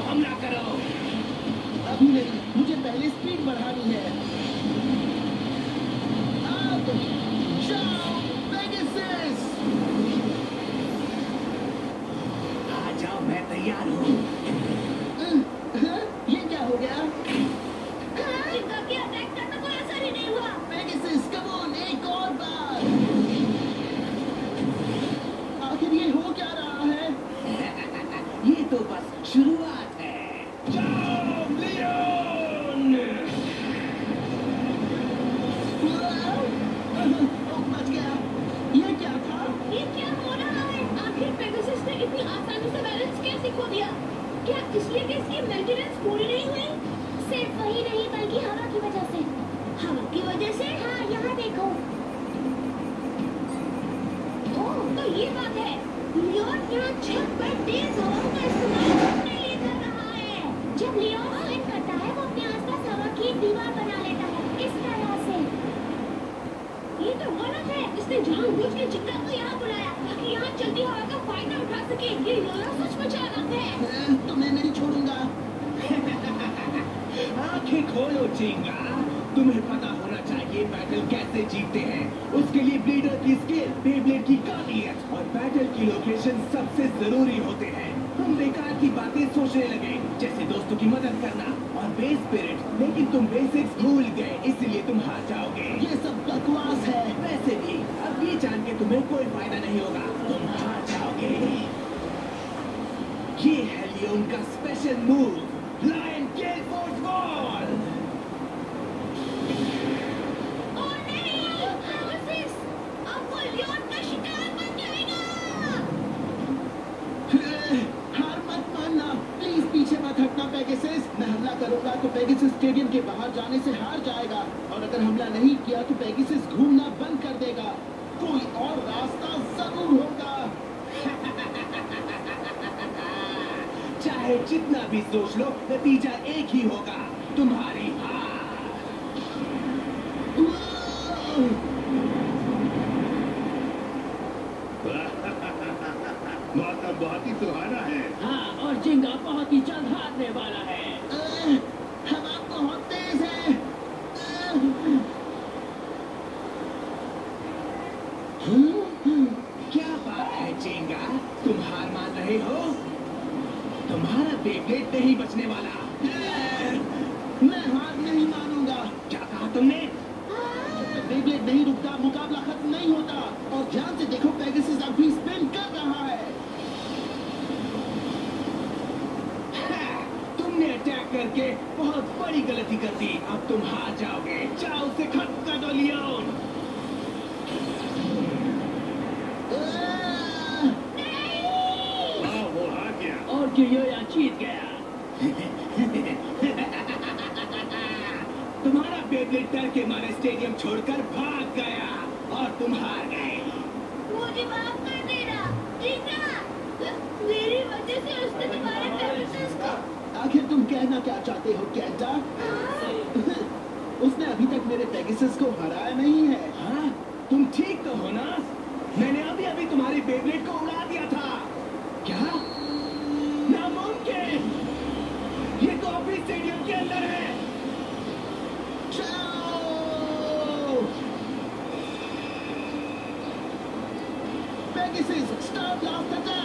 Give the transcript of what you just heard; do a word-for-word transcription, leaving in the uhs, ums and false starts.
हमला करो। अभी नहीं, मुझे पहले स्पीड बढ़ानी है। अब जाओ पेगासस। आ जाओ, मैं तैयार हूँ। ये क्या हो गया? चिंगा के अटैक करना कोई असर ही नहीं हुआ। पेगासस, कम ऑन, एक और बार। आखिर ये हो क्या रहा है? ये तो बस शुरुआत है। जाओ लियोन! ओह, बच गया। ये क्या था? ये क्या हो रहा है? आखिर पेगासस ने इतनी आसानी से बैलेंस कैसे खो दिया? क्या इसलिए कि इसकी मेंटेनेंस पूरी नहीं हुई? सिर्फ वही नहीं बल्कि हवा की वजह से। हवा की वजह से? हाँ, यहाँ देखो। ओह, तो ये बात है। लियोन यहाँ छत पर तेज हवाओं का इस्तेमाल अपने लिए कर रहा है। जब लियोन स्विंग करता है, वो अपने आसपास हवा की एक दीवार बना लेता है, इस तरह से। ये तो गलत है। इसने जानबूझ के चिंगा को यहाँ बुलाया ताकि यहाँ चलती हवा का फायदा उठा सके। ये योया सच में चालाक है। तो मैं नहीं छोड़ूंगा। आंखें खोलो चिंगा। तुम्हें पता होना चाहिए बैटल कैसे जीतते हैं। उसके लिए ब्लेडर की स्किल, बेब्लेड की काबिलियत और बैटल की लोकेशन सबसे जरूरी होते हैं। हम बेकार की बातें सोचने लगे, जैसे दोस्तों की मदद करना और बेस स्पिरिट, लेकिन तुम बेसिक्स भूल गए, इसलिए तुम हार जाओगे। ये सब बकवास है। वैसे भी अब ये जान के तुम्हें कोई फायदा नहीं होगा, तुम हार जाओगे। ये है लियोन का special move, lion gale force ball. Oh नहीं, पेगासस, अब वो लियोन का शिकार बन जाएगा। हार मत मानना, प्लीज पीछे मत हटना पेगासस। मैं हमला करूंगा तो पेगासस स्टेडियम के बाहर जाने से हार जाएगा, और अगर हमला नहीं किया तो पेगासस घूमना बंद कर देगा। कोई और रास्ता जरूर होगा। चाहे जितना भी सोच लो, नतीजा एक ही होगा, तुम्हारी हार। मौसम बहुत ही सुहाना है। हाँ, और चिंगा बहुत ही जल्द हारने वाला है। हवा बहुत तेज है। क्या बात है चिंगा, तुम हार मान रहे हो? तुम्हारा बेब्लेड नहीं बचने वाला। मैं हार नहीं मानूंगा। क्या कहा तुमने? बेब्लेड नहीं रुकता, मुकाबला खत्म नहीं होता। और ध्यान से देखो, पेगासस अभी स्पिन कर रहा है। तुमने अटैक करके बहुत बड़ी गलती कर दी। अब तुम हार जाओगे। जाओ उसे खत्म कर दो लियोन। हाँ, वो हार गया। और योया जीत गया। तुम्हारा बेब्लेड डर के मारे स्टेडियम छोड़कर भाग गया और तुम हार गए। मुझे माफ कर देना, चिंगा। मेरी वजह से उसने तुम्हारे पेगासस को। आखिर तुम कहना क्या चाहते हो कैंटा? उसने अभी तक मेरे पेगासस को हराया नहीं है। हाँ, तुम ठीक तो हो ना? मैंने अभी अभी तुम्हारी बेब्लेड को उड़ा दिया था। क्या? नामुमकिन! ये तो अभी स्टेडियम के अंदर है। जाओ! Pegasus, star blast attack.